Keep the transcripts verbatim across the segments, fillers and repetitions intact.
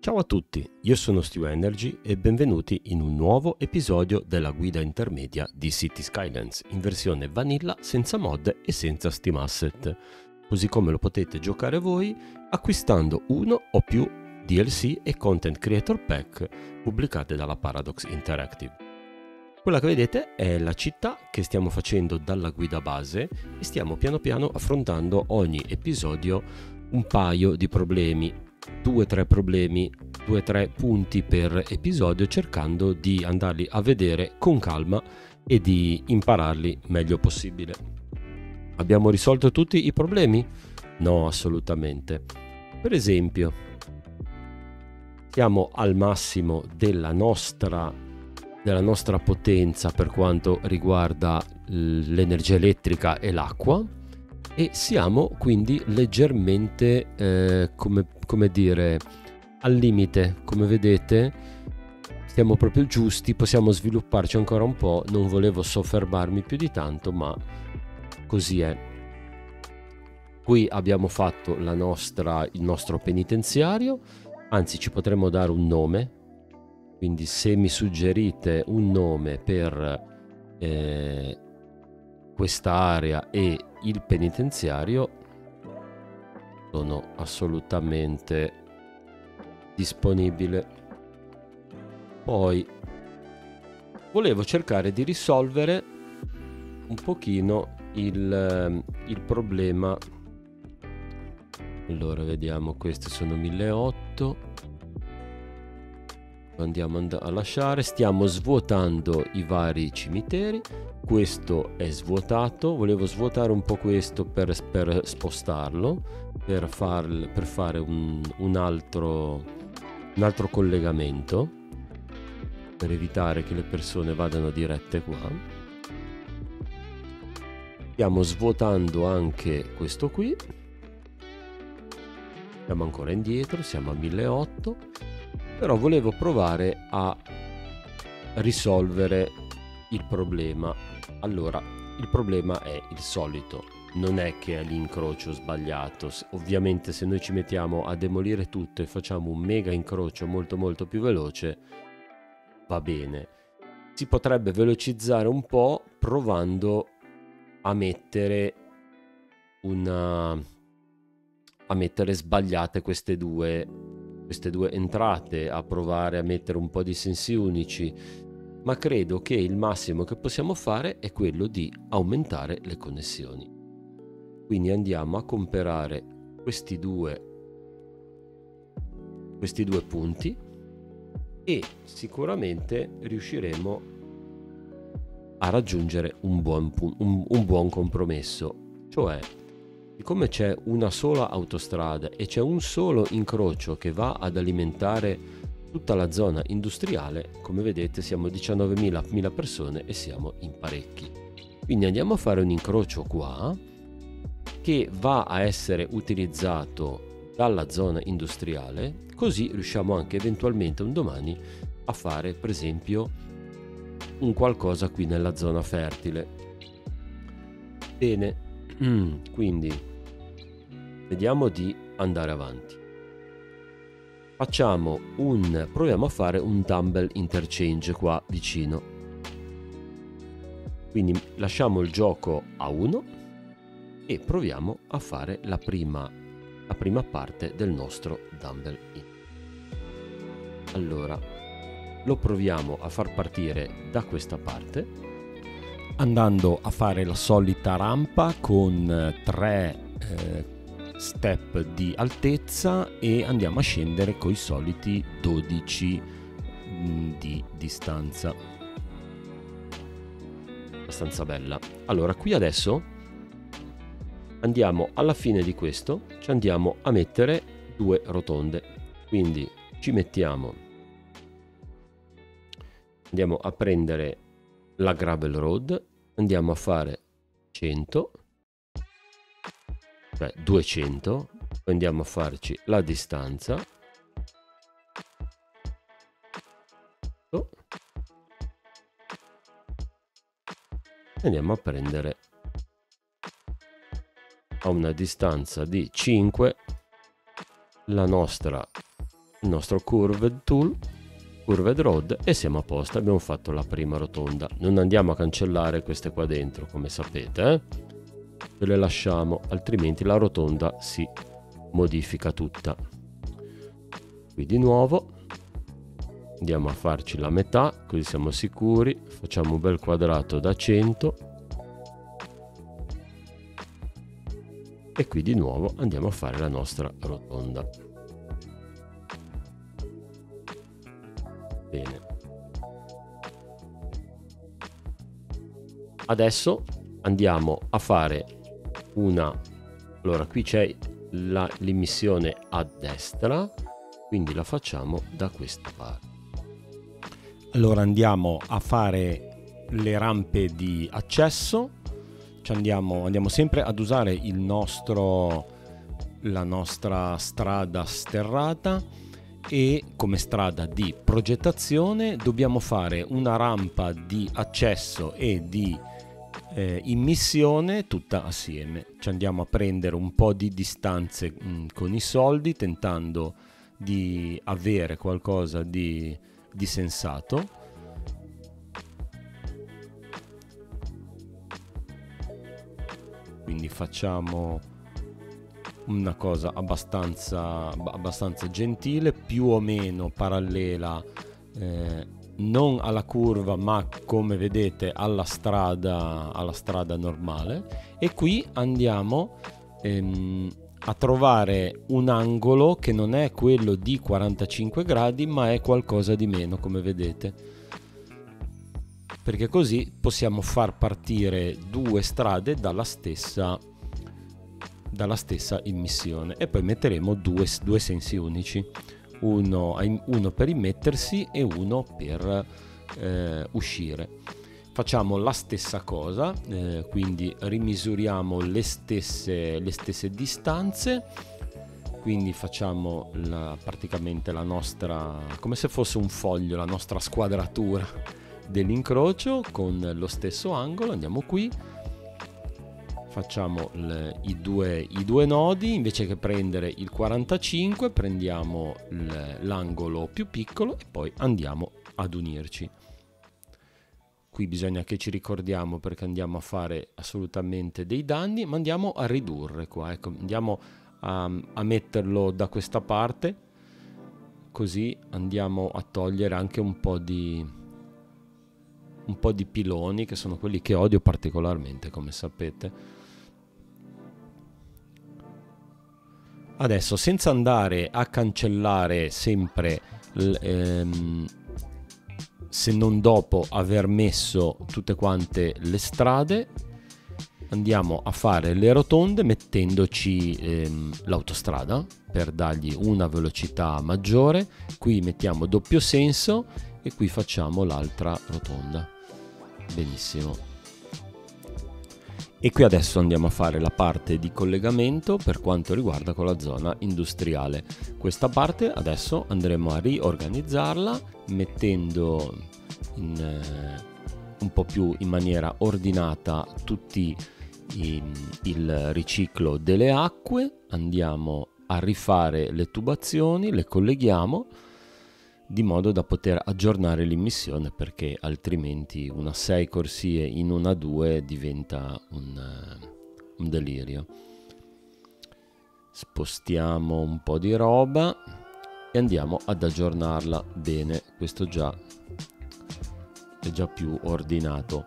Ciao a tutti, io sono Stu Energy e benvenuti in un nuovo episodio della guida intermedia di City Skylines in versione vanilla, senza mod e senza Steam Asset, così come lo potete giocare voi acquistando uno o più D L C e Content Creator Pack pubblicate dalla Paradox Interactive. Quella che vedete è la città che stiamo facendo dalla guida base e stiamo piano piano affrontando ogni episodio un paio di problemi. Due o tre problemi, due o tre punti per episodio, cercando di andarli a vedere con calma e di impararli meglio possibile. Abbiamo risolto tutti i problemi? No, assolutamente. Per esempio, siamo al massimo della nostra, della nostra potenza per quanto riguarda l'energia elettrica e l'acqua. E siamo quindi leggermente, eh, come, come dire, al limite. Come vedete, stiamo proprio giusti, possiamo svilupparci ancora un po'. Non volevo soffermarmi più di tanto, ma così è. Qui abbiamo fatto la nostra, il nostro penitenziario, anzi ci potremmo dare un nome, quindi se mi suggerite un nome per eh, quest'area e il penitenziario, sono assolutamente disponibile. Poi volevo cercare di risolvere un pochino il, il problema. Allora vediamo, questi sono milleottocento, andiamo a lasciare, stiamo svuotando i vari cimiteri. Questo è svuotato, volevo svuotare un po' questo per, per spostarlo, per, far, per fare un, un, altro, un altro collegamento, per evitare che le persone vadano dirette qua. Stiamo svuotando anche questo qui, siamo ancora indietro, siamo a milleottocento, però volevo provare a risolvere il problema. Allora, il problema è il solito, non è che è l'incrocio sbagliato. Ovviamente se noi ci mettiamo a demolire tutto e facciamo un mega incrocio molto molto più veloce, va bene. Si potrebbe velocizzare un po' provando a mettere una a mettere sbagliate queste due queste due entrate, a provare a mettere un po' di sensi unici, ma credo che il massimo che possiamo fare è quello di aumentare le connessioni. Quindi andiamo a comprare questi due questi due punti e sicuramente riusciremo a raggiungere un buon, un, un buon compromesso. Cioè, siccome c'è una sola autostrada e c'è un solo incrocio che va ad alimentare tutta la zona industriale, come vedete siamo diciannovemila persone e siamo in parecchi. Quindi andiamo a fare un incrocio qua che va a essere utilizzato dalla zona industriale, così riusciamo anche eventualmente un domani a fare per esempio un qualcosa qui nella zona fertile. Bene, quindi vediamo di andare avanti. Facciamo un proviamo a fare un dumbbell interchange qua vicino. Quindi lasciamo il gioco a uno e proviamo a fare la prima la prima parte del nostro dumbbell in. Allora lo proviamo a far partire da questa parte, andando a fare la solita rampa con tre eh, step di altezza e andiamo a scendere con i soliti dodici mh, di distanza. Abbastanza bella. Allora qui adesso andiamo alla fine di questo, ci andiamo a mettere due rotonde, quindi ci mettiamo andiamo a prendere la gravel road, andiamo a fare cento, cioè duecento, poi andiamo a farci la distanza e andiamo a prendere a una distanza di cinque la nostra il nostro Curved Tool, Curved Rod, e siamo a posto, abbiamo fatto la prima rotonda. Non andiamo a cancellare queste qua dentro, come sapete, eh? Ce le lasciamo, altrimenti la rotonda si modifica tutta. Qui di nuovo andiamo a farci la metà, così siamo sicuri. Facciamo un bel quadrato da cento e qui di nuovo andiamo a fare la nostra rotonda. Bene, adesso andiamo a fare una, allora qui c'è l'immissione a destra, quindi la facciamo da questa parte. Allora andiamo a fare le rampe di accesso, ci andiamo, andiamo sempre ad usare il nostro, la nostra strada sterrata, e come strada di progettazione dobbiamo fare una rampa di accesso e di eh, immissione tutta assieme. Ci andiamo a prendere un po' di distanze mh, con i soldi, tentando di avere qualcosa di, di sensato. Quindi facciamo una cosa abbastanza, abbastanza gentile, più o meno parallela, eh, non alla curva ma come vedete alla strada, alla strada normale. E qui andiamo ehm, a trovare un angolo che non è quello di quarantacinque gradi ma è qualcosa di meno, come vedete, perché così possiamo far partire due strade dalla stessa dalla stessa immissione, e poi metteremo due, due sensi unici, uno, uno per immettersi e uno per eh, uscire. Facciamo la stessa cosa, eh, quindi rimisuriamo le stesse, le stesse distanze, quindi facciamo la, praticamente la nostra, come se fosse un foglio, la nostra squadratura dell'incrocio con lo stesso angolo. Andiamo qui, facciamo le, i, due, i due nodi, invece che prendere il quarantacinque prendiamo l'angolo più piccolo e poi andiamo ad unirci. Qui bisogna che ci ricordiamo, perché andiamo a fare assolutamente dei danni, ma andiamo a ridurre qua, ecco, andiamo a, a metterlo da questa parte, così andiamo a togliere anche un po' di un po' di piloni, che sono quelli che odio particolarmente, come sapete. Adesso, senza andare a cancellare sempre, ehm, se non dopo aver messo tutte quante le strade, andiamo a fare le rotonde mettendoci ehm, l'autostrada per dargli una velocità maggiore. Qui mettiamo doppio senso e qui facciamo l'altra rotonda. Benissimo. E qui adesso andiamo a fare la parte di collegamento per quanto riguarda con la zona industriale. Questa parte adesso andremo a riorganizzarla mettendo in, eh, un po' più in maniera ordinata tutti i, il riciclo delle acque. Andiamo a rifare le tubazioni, le colleghiamo di modo da poter aggiornare l'immissione, perché altrimenti una sei corsie in una due diventa un, un delirio. Spostiamo un po' di roba e andiamo ad aggiornarla bene. Questo già è già più ordinato.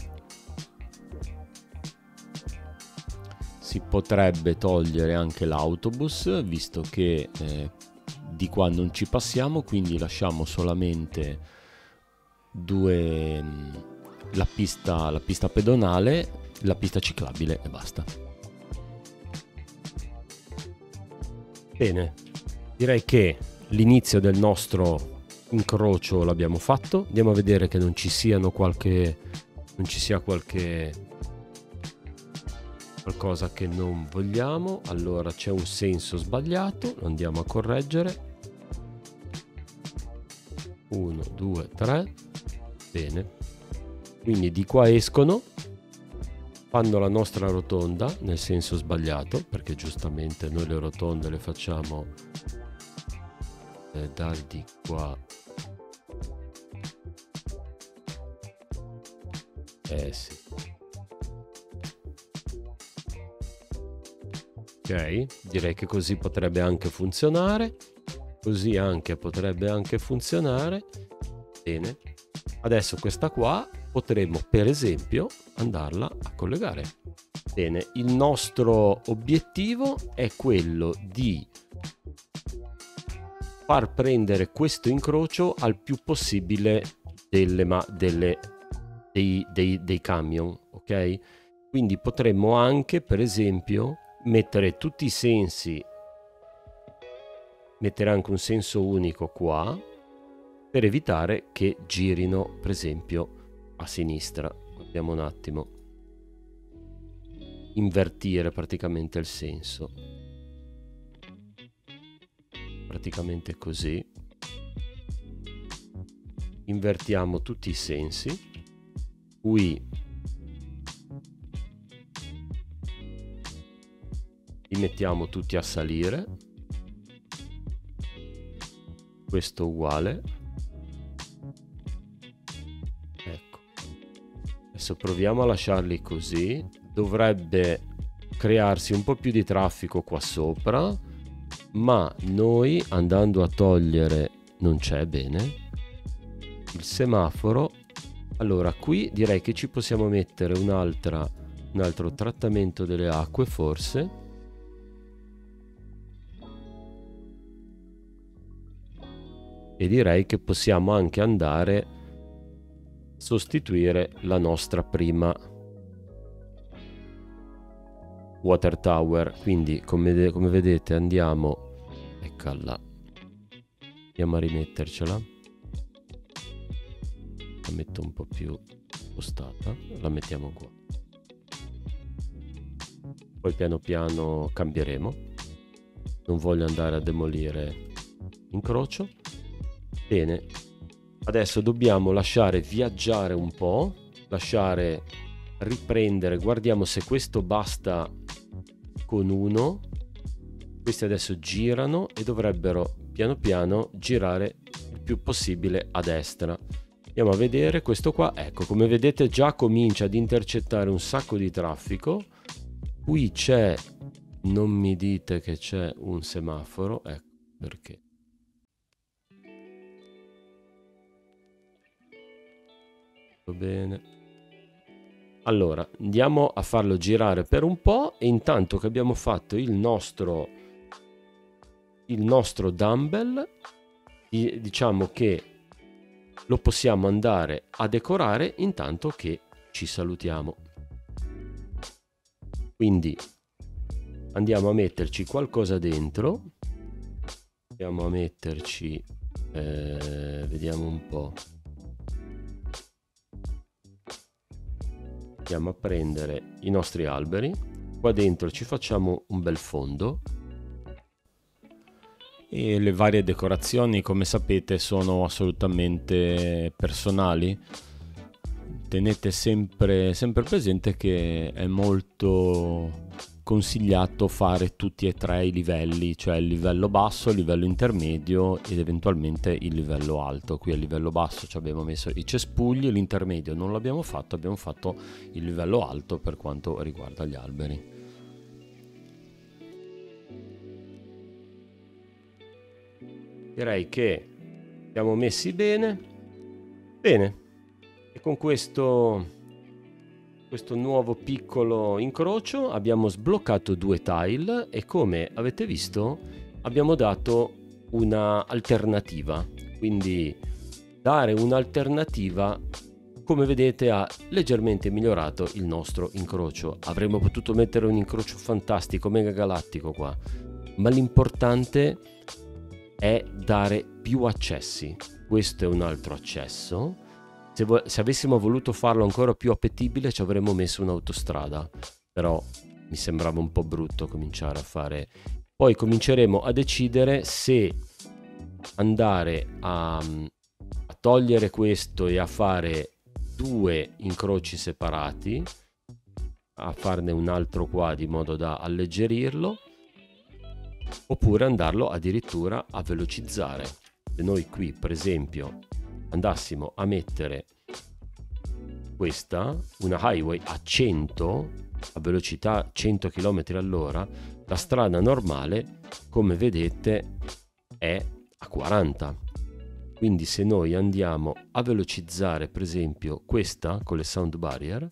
Si potrebbe togliere anche l'autobus, visto che eh, di qua non ci passiamo, quindi lasciamo solamente due, la pista, la pista pedonale, la pista ciclabile e basta. Bene, direi che l'inizio del nostro incrocio l'abbiamo fatto. Andiamo a vedere che non ci siano qualche non ci sia qualche qualcosa che non vogliamo. Allora c'è un senso sbagliato, lo andiamo a correggere. uno, due, tre. Bene. Quindi di qua escono, fanno la nostra rotonda nel senso sbagliato, perché giustamente noi le rotonde le facciamo eh, dar di qua, eh sì, ok, direi che così potrebbe anche funzionare, così anche potrebbe anche funzionare. Bene, adesso questa qua potremmo per esempio andarla a collegare. Bene, il nostro obiettivo è quello di far prendere questo incrocio al più possibile delle, ma, delle, dei, dei, dei camion, ok? Quindi potremmo anche per esempio mettere tutti i sensi, mettere anche un senso unico qua per evitare che girino per esempio a sinistra. Guardiamo un attimo, invertire praticamente il senso, praticamente così, invertiamo tutti i sensi, qui li mettiamo tutti a salire, questo uguale, ecco, adesso proviamo a lasciarli così, dovrebbe crearsi un po' più di traffico qua sopra, ma noi andando a togliere, non c'è, bene, il semaforo. Allora qui direi che ci possiamo mettere un'altra, un altro trattamento delle acque forse, e direi che possiamo anche andare a sostituire la nostra prima water tower. Quindi come, come vedete andiamo, eccola, andiamo a rimettercela, la metto un po' più spostata, la mettiamo qua, poi piano piano cambieremo, non voglio andare a demolire l'incrocio. Bene, adesso dobbiamo lasciare viaggiare un po', lasciare riprendere, guardiamo se questo basta con uno, questi adesso girano e dovrebbero piano piano girare il più possibile a destra. Andiamo a vedere questo qua, ecco, come vedete già comincia ad intercettare un sacco di traffico. Qui c'è, non mi dite che c'è un semaforo, ecco perché. Bene, allora andiamo a farlo girare per un po', e intanto che abbiamo fatto il nostro il nostro dumbbell, diciamo che lo possiamo andare a decorare intanto che ci salutiamo. Quindi andiamo a metterci qualcosa dentro, andiamo a metterci eh, vediamo un po', andiamo a prendere i nostri alberi, qua dentro ci facciamo un bel fondo, e le varie decorazioni, come sapete, sono assolutamente personali. Tenete sempre, sempre presente che è molto consigliato fare tutti e tre i livelli, cioè il livello basso, il livello intermedio ed eventualmente il livello alto. Qui al livello basso ci abbiamo messo i cespugli, l'intermedio non l'abbiamo fatto, abbiamo fatto il livello alto per quanto riguarda gli alberi. Direi che siamo messi bene, bene, e con questo, questo nuovo piccolo incrocio abbiamo sbloccato due tile e, come avete visto, abbiamo dato una alternativa. Quindi dare un'alternativa, come vedete, ha leggermente migliorato il nostro incrocio. Avremmo potuto mettere un incrocio fantastico, mega galattico qua, ma l'importante è dare più accessi. Questo è un altro accesso. Se, vo- se avessimo voluto farlo ancora più appetibile ci avremmo messo un'autostrada, però mi sembrava un po' brutto cominciare a fare. Poi cominceremo a decidere se andare a, a togliere questo e a fare due incroci separati, a farne un altro qua di modo da alleggerirlo, oppure andarlo addirittura a velocizzare. se noi qui per esempio andassimo a mettere questa, una highway a cento, a velocità cento chilometri all'ora, la strada normale, come vedete, è a quaranta. Quindi se noi andiamo a velocizzare per esempio questa con le sound barrier,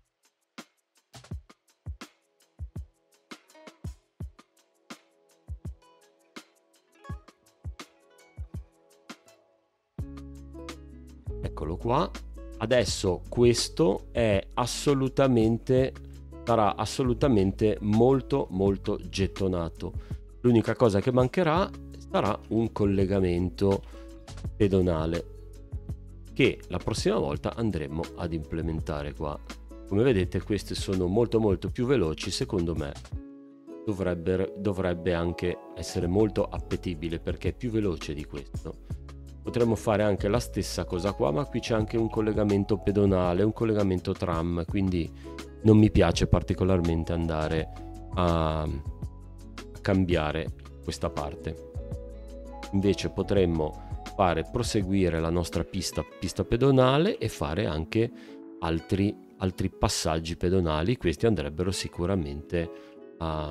eccolo qua, adesso questo è assolutamente, sarà assolutamente molto molto gettonato. L'unica cosa che mancherà sarà un collegamento pedonale che la prossima volta andremo ad implementare qua. Come vedete queste sono molto molto più veloci, secondo me dovrebbe, dovrebbe anche essere molto appetibile perché è più veloce di questo. Potremmo fare anche la stessa cosa qua, ma qui c'è anche un collegamento pedonale, un collegamento tram, quindi non mi piace particolarmente andare a, a cambiare questa parte. Invece potremmo fare proseguire la nostra pista, pista pedonale e fare anche altri, altri passaggi pedonali. Questi andrebbero sicuramente a,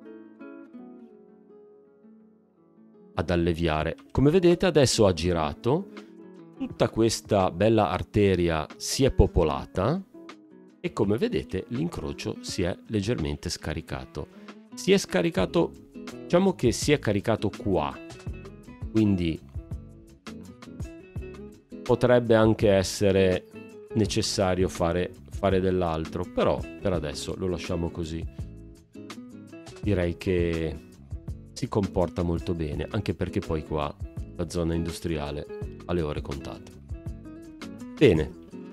ad alleviare. Come vedete adesso ha girato, tutta questa bella arteria si è popolata e come vedete l'incrocio si è leggermente scaricato. Si è scaricato, diciamo che si è caricato qua, quindi potrebbe anche essere necessario fare, fare dell'altro, però per adesso lo lasciamo così. Direi che si comporta molto bene, anche perché poi qua la zona industriale ha le ore contate. Bene,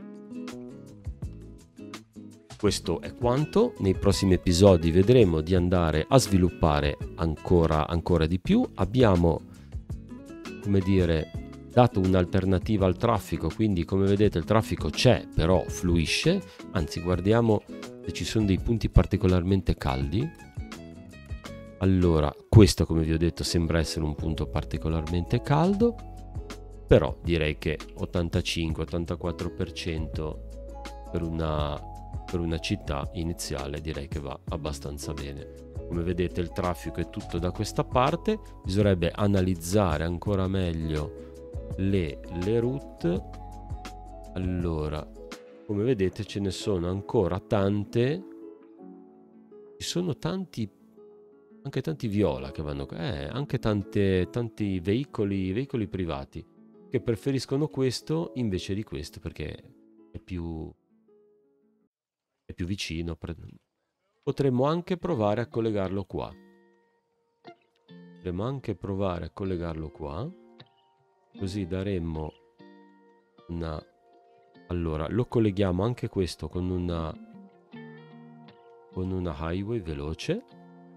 questo è quanto. Nei prossimi episodi vedremo di andare a sviluppare ancora, ancora di più. Abbiamo, come dire, dato un'alternativa al traffico, quindi come vedete il traffico c'è, però fluisce. Anzi, guardiamo se ci sono dei punti particolarmente caldi. Allora, questo come vi ho detto sembra essere un punto particolarmente caldo, però direi che ottantacinque ottantaquattro per cento per una, per una città iniziale direi che va abbastanza bene. Come vedete il traffico è tutto da questa parte, bisognerebbe analizzare ancora meglio le, le route. Allora, come vedete ce ne sono ancora tante, ci sono tanti, anche tanti viola che vanno, eh, anche tante, tanti veicoli, veicoli privati che preferiscono questo invece di questo perché è più, è più vicino. Potremmo anche provare a collegarlo qua. Potremmo anche provare a collegarlo qua. Così daremmo una... Allora, lo colleghiamo anche questo con una... con una highway veloce.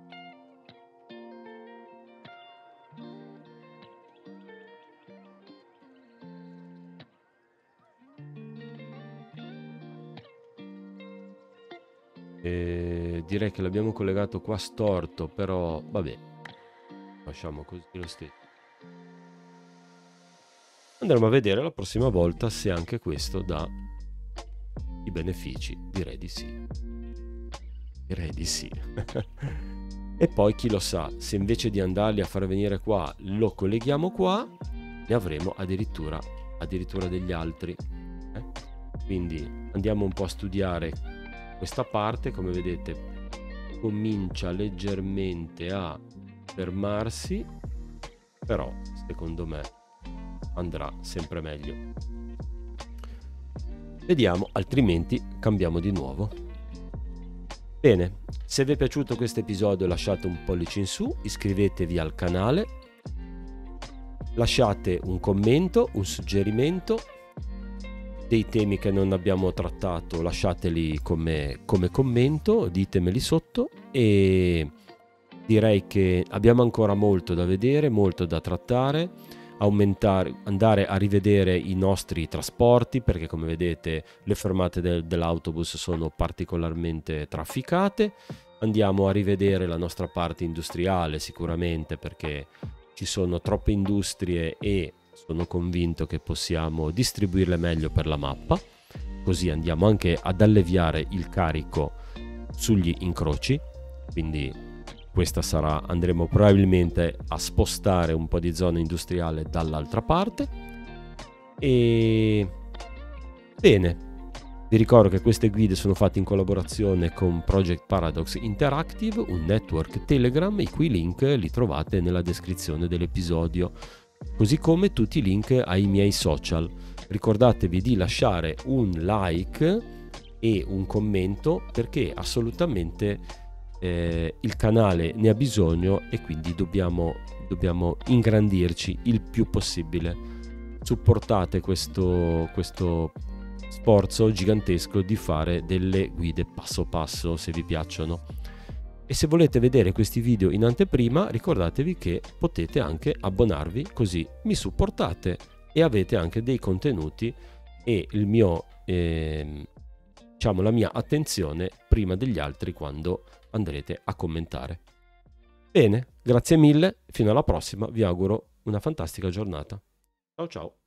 E direi che l'abbiamo collegato qua storto, però vabbè, lasciamo così lo stesso. Andremo a vedere la prossima volta se anche questo dà i benefici. Direi di sì. Direi di sì. E poi chi lo sa, se invece di andarli a far venire qua lo colleghiamo qua, ne avremo addirittura, addirittura degli altri. Eh? Quindi andiamo un po' a studiare questa parte. Come vedete comincia leggermente a fermarsi, però secondo me andrà sempre meglio. Vediamo, altrimenti cambiamo di nuovo. Bene, se vi è piaciuto questo episodio lasciate un pollice in su, iscrivetevi al canale, lasciate un commento, un suggerimento, dei temi che non abbiamo trattato lasciateli come, come commento, ditemeli sotto, e direi che abbiamo ancora molto da vedere, molto da trattare, aumentare, andare a rivedere i nostri trasporti, perché come vedete le fermate del, dell'autobus sono particolarmente trafficate. Andiamo a rivedere la nostra parte industriale sicuramente, perché ci sono troppe industrie e sono convinto che possiamo distribuirle meglio per la mappa, così andiamo anche ad alleviare il carico sugli incroci, quindi questa sarà, andremo probabilmente a spostare un po' di zona industriale dall'altra parte. E bene, vi ricordo che queste guide sono fatte in collaborazione con Project Paradox Interactive, un network Telegram, i cui link li trovate nella descrizione dell'episodio, così come tutti i link ai miei social. Ricordatevi di lasciare un like e un commento, perché assolutamente eh, il canale ne ha bisogno e quindi dobbiamo, dobbiamo ingrandirci il più possibile. Supportate questo, questo sforzo gigantesco di fare delle guide passo passo, se vi piacciono. E se volete vedere questi video in anteprima, ricordatevi che potete anche abbonarvi, così mi supportate e avete anche dei contenuti e il mio eh, diciamo la mia attenzione prima degli altri quando andrete a commentare. Bene, grazie mille, fino alla prossima, vi auguro una fantastica giornata. Ciao ciao.